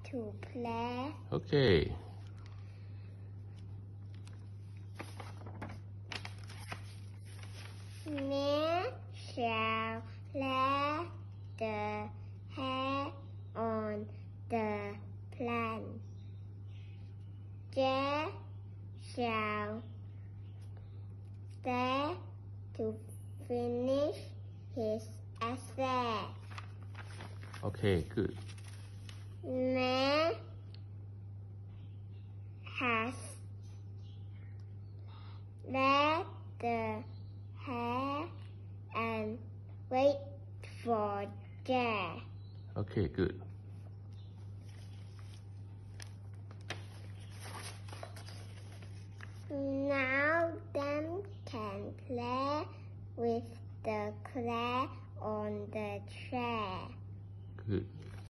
to play. Okay. Men shall lay the hair on the plant. They shall stay to finish his essay. Okay, good. Man has laid the hair and wait for Jay. Okay, good. Now them can play with the clay on the chair. Good.